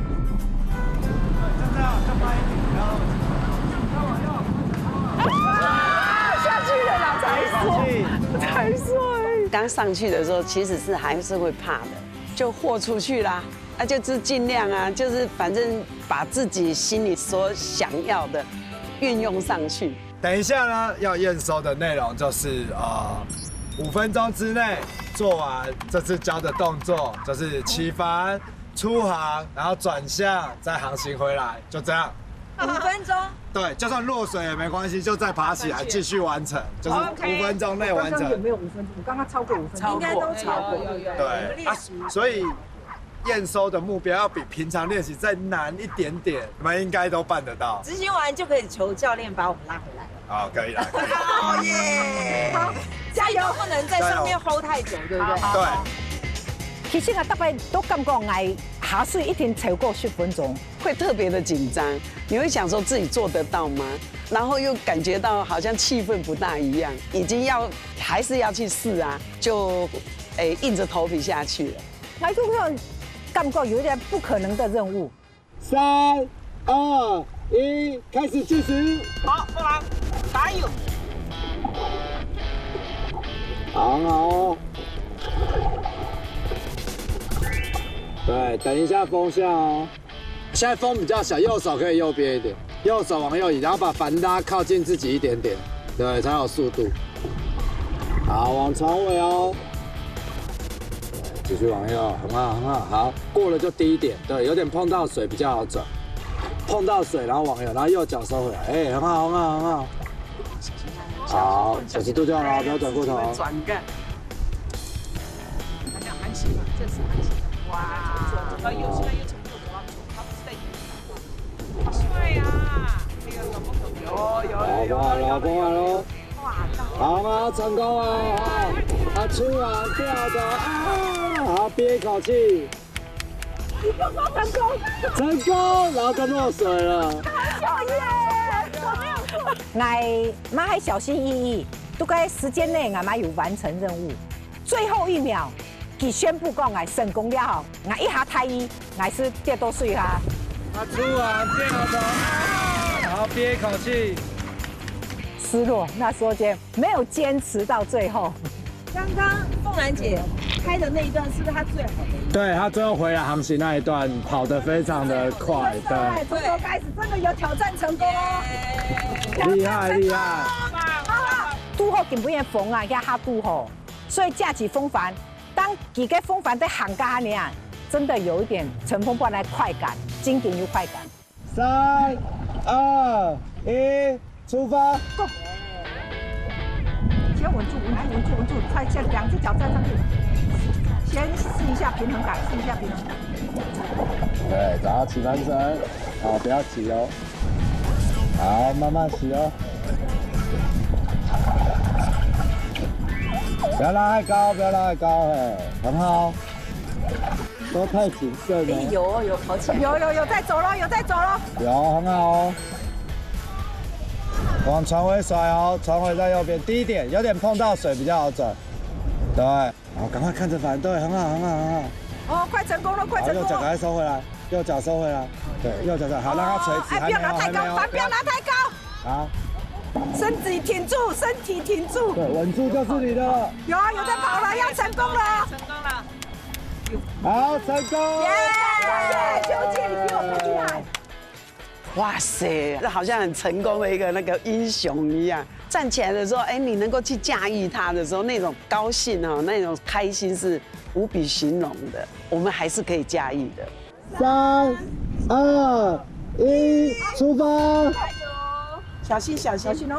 S3: 下去了啦，才说。刚上去的时候，其实是还是会怕的，就豁出去啦，就是尽量啊，就是反正把自己心里所想要的运用上去。
S6: 等一下呢，要验收的内容就是5分钟之内做完这次教的动作，就是起帆、出航，然后转向，再航行回来，就这样。
S4: 5分钟。
S6: 对，就算落水也没关系，就再爬起来继续完成，就是5分钟内完成。
S2: 有没有5分钟？我刚刚超过5分钟，
S7: 应该都超过。
S6: 对啊，所以验收的目标要比平常练习再难一点点，你们应该都办得到。
S4: 执行完就可以求教练把我们拉回来了。
S6: 好，可以了。
S4: 好耶！好，加油！不能在上面 hold 太久，对不对？
S6: 对。
S2: 其实啊，大概都感觉爱下水一定超过10分钟，
S3: 会特别的紧张，你会想说自己做得到吗？然后又感觉到好像气氛不大一样，已经还是要去试啊，就硬着头皮下去了。
S2: 那这个感觉有点不可能的任务。
S6: 3、2、1，开始计时。
S7: 好，过来，加油！
S6: 好。对，等一下风向哦。现在风比较小，右手可以右边一点，右手往右移，然后把帆拉靠近自己一点点，对，才有速度。好，往船尾哦。继续往右，很好，很好，好，过了就低一点，对，有点碰到水比较好转。碰到水，然后往右，然后右脚收回来，哎，很好，很好，很好。好，90度就好了，不要转过头。
S3: 转干。
S7: 还没有航行嘛，正式航行。哇！有现在又从右走到左，他不是在右。好帅呀！那个老公有。
S6: 老公来喽！好吗？成功了！好，出完跳的啊！好，憋一口气。成功！然后就落水了。
S2: 好耶！我没有错。我妈还小心翼翼，都该时间内我妈有完成任务，最后1秒。佢宣布讲，我成功了后，我一下太医，我是跌到水下，
S6: 出网掉头，然后憋一口气。
S2: 失落，那时候没有坚持到最后。
S4: 刚刚凤兰姐开的那一段是不是她最好的？
S6: 对，她最后回来航行那一段跑得非常的快，对，
S2: 从头开始真的有挑战成功哦，
S6: 厉害厉害。
S2: 拄好根本的风啊，遐哈拄好，所以架起风帆，当几个风帆在航家呢，真的有一点乘风破浪的快感，经典又快感。
S6: 3、2、1，出发！
S2: 先稳住，稳住，先两只脚站上去，先试一下平衡感，试一下平衡感。
S6: 对，找到起帆绳，好，不要急哦。好，慢慢洗哦。不要拉太高，不要拉太高，哎，很好。都太谨慎了。
S2: 有跑起来，有在走了，有在走了。
S6: 有，很好哦。 往船尾甩哦，船尾在右边，低一点，有点碰到水比较好转。对，好，赶快看着帆，对，很好。
S2: 哦，快成功了，快成功了！
S6: 右脚赶快收回来，右脚收回来，对，右脚好，让它垂直，
S2: 不要拿太高，帆不要拿太高。
S6: 好，
S2: 身体挺住，身体挺住。
S6: 对，稳住就是你的了。
S2: 有在跑了，要成功了。
S7: 成功了。
S6: 好，成功！
S2: 耶！秋姐，你比我更厉害。
S3: 哇塞，这好像很成功的一个那个英雄一样。站起来的时候，哎，你能够去驾驭它的时候，那种高兴哦，那种开心是无比形容的。我们还是可以驾驭的。
S6: 3、2、1，出发！
S3: 小心哦。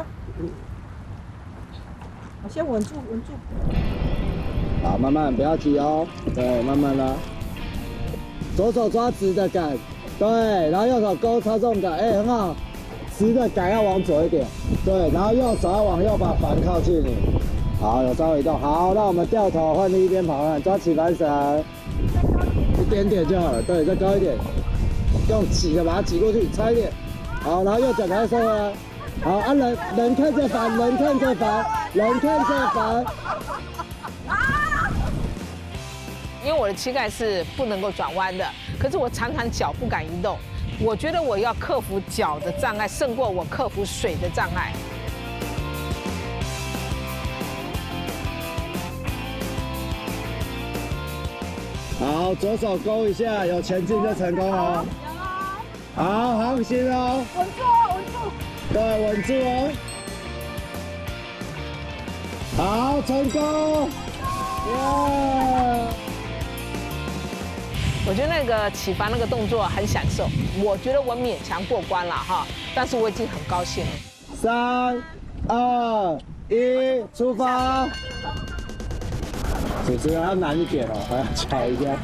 S2: 我先稳住。
S6: 好，慢慢，不要急哦。对，慢慢拉。左手抓直的杆。 对，然后右手勾操纵杆，哎，很好，直的杆要往左一点，对，然后右手要往右把帆靠近你，好，有稍微移动，好，那我们掉头换另一边跑，抓起帆绳，一点点就好了，对，再高一点，用挤的把它挤过去，差一点，好，然后右脚赶快收回来，好，啊人看着帆，人看着帆。
S7: 因为我的膝盖是不能够转弯的，可是我常常脚不敢移动。我觉得我要克服脚的障碍，胜过我克服水的障碍。
S6: 好，左手勾一下，有前进就成功了。好，航行哦。稳住。对，稳住哦。好，成功。耶！
S7: 我觉得那个起帆那个动作很享受，我觉得我勉强过关了哈，但是我已经很高兴了。
S6: 3、2、1，出发！主持人要难一点哦，还要瞧一下。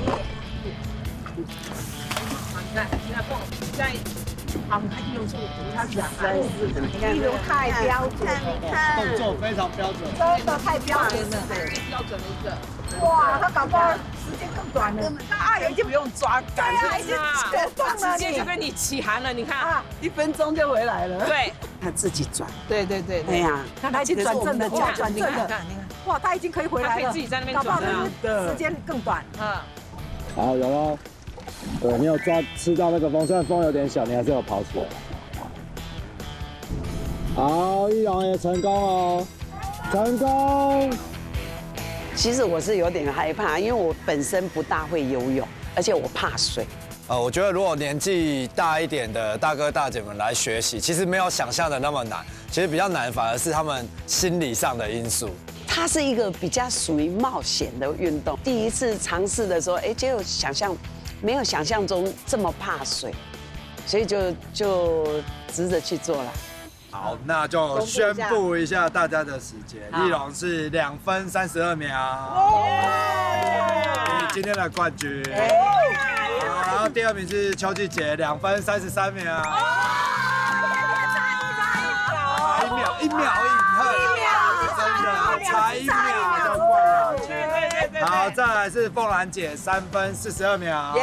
S7: 你看，现在蹦，在，好，你看一流处，他讲，
S2: 一流太标准，
S6: 动作非常标准，
S2: 真的太标准了，
S7: 最标准的一个。
S2: 哇，他搞不好时间更短了。那阿友已经不用抓杆，对啊，已经解放了，
S7: 直接就跟你起航了，你看啊
S3: 1分钟就回来了。
S7: 对，
S3: 他自己转。
S7: 对。
S3: 哎呀，
S2: 看他已经转正了，脚转正了。
S7: 你看，
S2: 哇，他已经可以回来了，
S7: 他可以自己在那边
S2: 搞不好
S7: 转了
S2: 时间更短。
S6: 好，有了。对，你有吃到那个风，虽然风有点小，你还是有跑起来。好，一龙也成功哦，成功。
S3: 其实我是有点害怕，因为我本身不大会游泳，而且我怕水。
S6: 我觉得如果年纪大一点的大哥大姐们来学习，其实没有想象的那么难，其实比较难反而是他们心理上的因素。
S3: 它是一个比较属于冒险的运动，第一次尝试的时候，哎，结果没有想象中这么怕水，所以就值得去做了。
S6: 好，那就宣布一下大家的时间。一龙是2分32秒，你今天的冠军。好，然后第2名是邱继杰，2分33秒。差1秒，真的差1秒就冠亚军。好，再来是凤兰姐，3分42秒。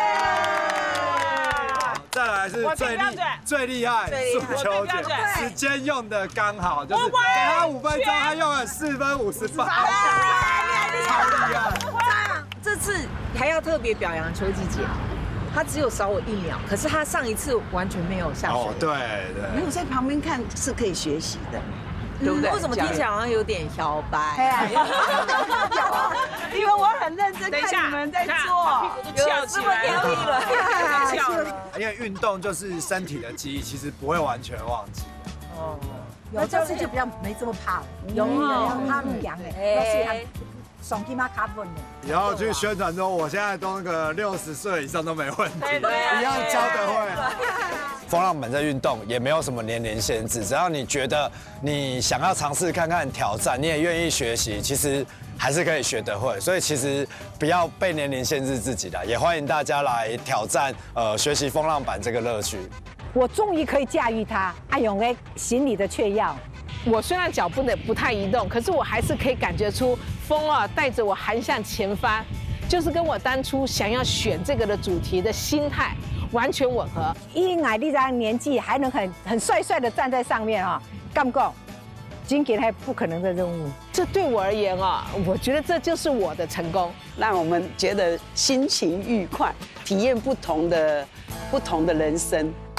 S6: 再来是最厉害，素秋姐，时间用的刚好，就是给他5分钟，他用了4分58，超厉害！
S4: 这次还要特别表扬邱继姐， 他只有少我1秒，可是他上一次完全没有下水。
S6: 哦，对对。
S3: 没有在旁边看是可以学习的，对不对？
S4: 为什么听起来好像有点摇摆？
S3: 因为我很认真看你们在做，
S7: 翘起来，
S3: 翘了。
S6: 因为运动就是身体的记忆，其实不会完全忘记。
S2: 哦，有这次就比较没这么怕了，容易的，他们讲的，都是他爽起码卡分的。
S6: 然后去宣传说，我现在都那个60岁以上都没问题，一样教得会。风浪板这运动也没有什么年龄限制，只要你觉得你想要尝试看看挑战，你也愿意学习，其实还是可以学得会。所以其实不要被年龄限制自己的，也欢迎大家来挑战学习风浪板这个乐趣。
S2: 我终于可以驾驭它，用个行李的雀跃。
S7: 我虽然脚不太移动，可是我还是可以感觉出风啊带着我航向前方，就是跟我当初想要选这个的主题的心态完全吻合。
S2: 以矮丽这样年纪还能很帅帅的站在上面啊，干不够？今给他不可能的任务。
S7: 这对我而言啊，我觉得这就是我的成功，
S3: 让我们觉得心情愉快，体验不同的人生。